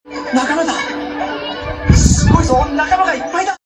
仲間だ。すごいぞ、仲間がいっぱいだ。